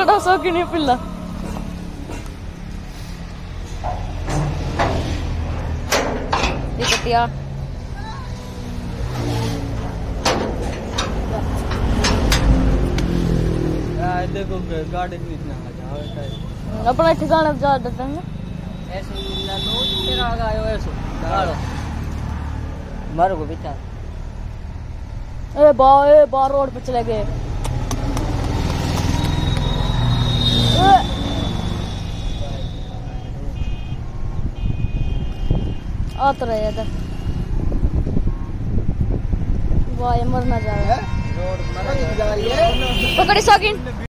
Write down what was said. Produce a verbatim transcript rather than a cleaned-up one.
बड़ा शौकीन है पिल्ला। टिकटिया देखो गाड़ी भी इतना आ जाओ अपना ठिकाना जा देते हैं ऐसे ला लो फिर आ गए ऐसे डालो मारो को बिता ए बा ए बा रोड पे चले गए आते रहे इधर वाह ये मरना जा रहा है रोड मर जा रही है पकड़ी शौकीन।